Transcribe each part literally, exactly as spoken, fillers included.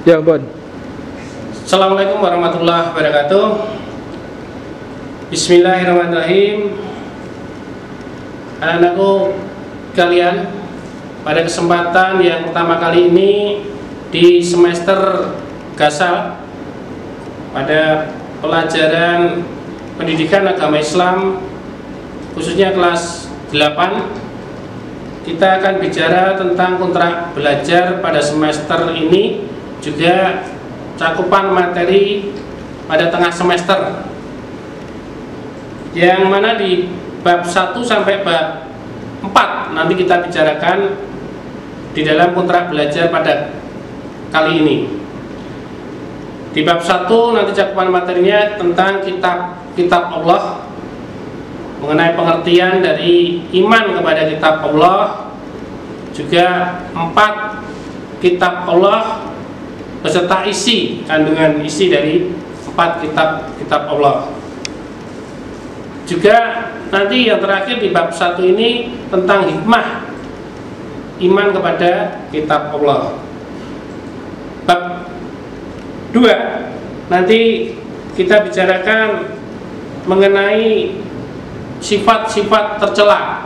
Ya, Bon. Assalamualaikum warahmatullahi wabarakatuh. Bismillahirrahmanirrahim. Anak-anakku kalian, pada kesempatan yang pertama kali ini di semester Gasal pada pelajaran pendidikan agama Islam khususnya kelas delapan, kita akan bicara tentang kontrak belajar pada semester ini, juga cakupan materi pada tengah semester, yang mana di bab satu sampai bab empat nanti kita bicarakan di dalam kontrak belajar pada kali ini. Di bab satu nanti cakupan materinya tentang kitab-kitab Allah, mengenai pengertian dari iman kepada kitab Allah, juga empat kitab Allah beserta isi, kandungan isi dari empat kitab-kitab Allah. Juga nanti yang terakhir di bab satu ini tentang hikmah iman kepada kitab Allah. Bab dua nanti kita bicarakan mengenai sifat-sifat tercela,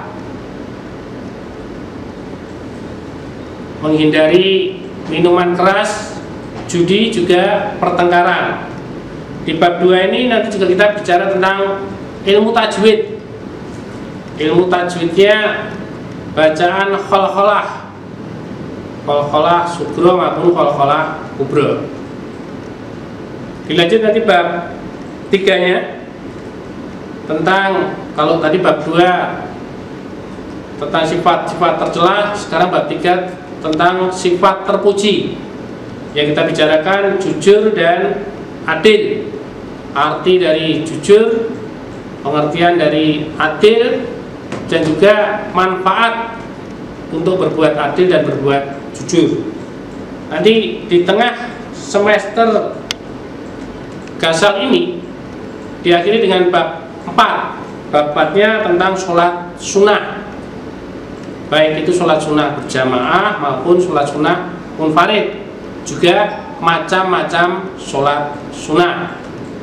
menghindari minuman keras, judi, juga pertengkaran. Di bab dua ini nanti juga kita bicara tentang ilmu tajwid. Ilmu tajwidnya bacaan kholkholah, kholkholah sugro maupun kholkholah kubro. Dilanjut nanti bab tiganya tentang, kalau tadi bab dua tentang sifat-sifat tercela, sekarang bab tiga tentang sifat terpuji, yang kita bicarakan jujur dan adil. Arti dari jujur, pengertian dari adil, dan juga manfaat untuk berbuat adil dan berbuat jujur. Nanti di tengah semester Gasal ini diakhiri dengan bab empat. Bab empatnya tentang sholat sunnah, baik itu sholat sunnah berjamaah maupun sholat sunnah munfarid, juga macam-macam sholat sunnah.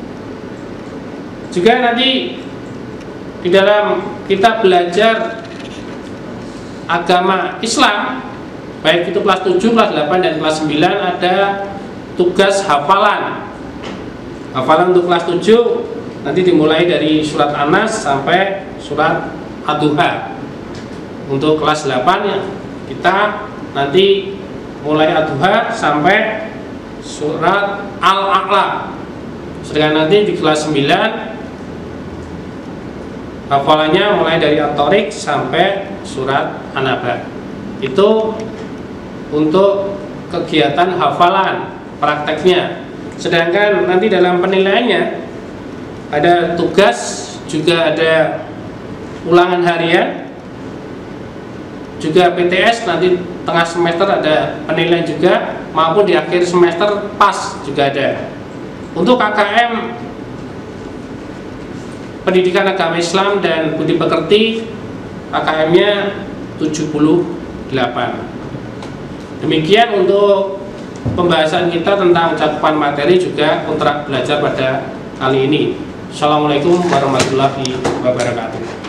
Juga nanti di dalam kita belajar agama Islam, baik itu kelas tujuh, kelas delapan, dan kelas sembilan, ada tugas hafalan. Hafalan untuk kelas tujuh nanti dimulai dari surat An-Nas sampai surat Ad-Duha. Untuk kelas delapan ya, kita nanti mulai Ad-Duha sampai surat Al-A'la. Sedangkan nanti di kelas sembilan hafalannya mulai dari At-Tariq sampai surat An-Naba. Itu untuk kegiatan hafalan prakteknya. Sedangkan nanti dalam penilaiannya ada tugas, juga ada ulangan harian, juga P T S. Nanti tengah semester ada penilaian juga, maupun di akhir semester pas juga ada. Untuk K K M Pendidikan Agama Islam dan Budi Pekerti, K K M-nya tujuh puluh delapan. Demikian untuk pembahasan kita tentang cakupan materi juga kontrak belajar pada kali ini. Assalamualaikum warahmatullahi wabarakatuh.